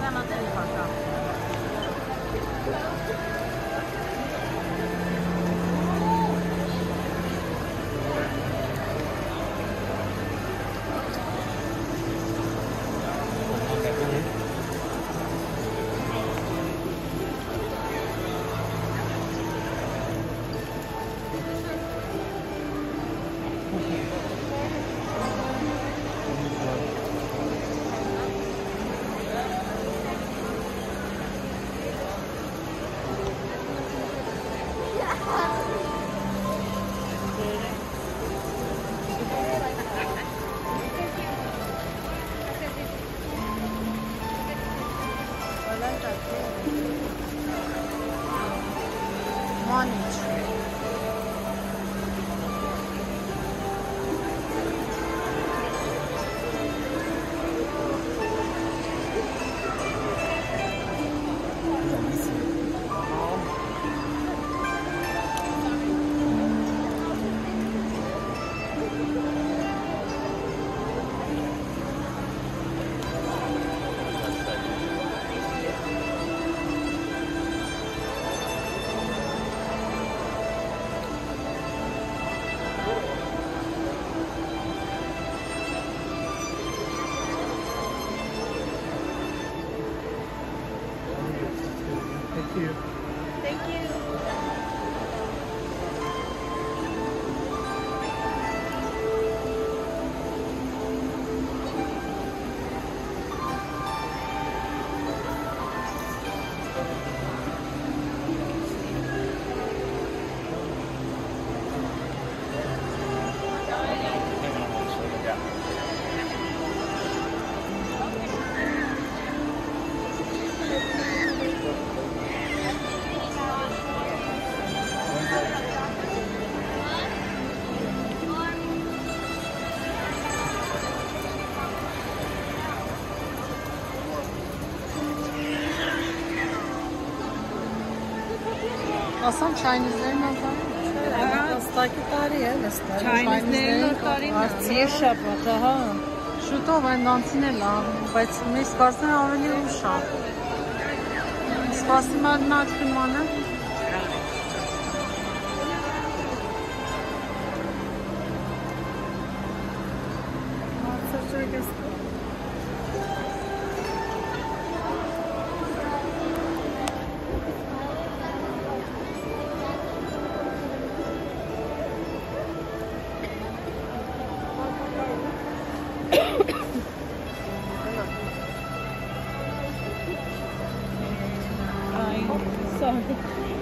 在吗？这里好像。 Thank you. Thank you. Aslan Chinese'lerin nazarı. Staki tarihi է նստել։ Chinese'lerin տարին Արցի շաբաթը, հա։ Շուտով այն դանցին էլ ա, բայց մեր սպասները ավելի ուշ ա։ Սպասիմ ալնա ատկիմանը։ Sorry.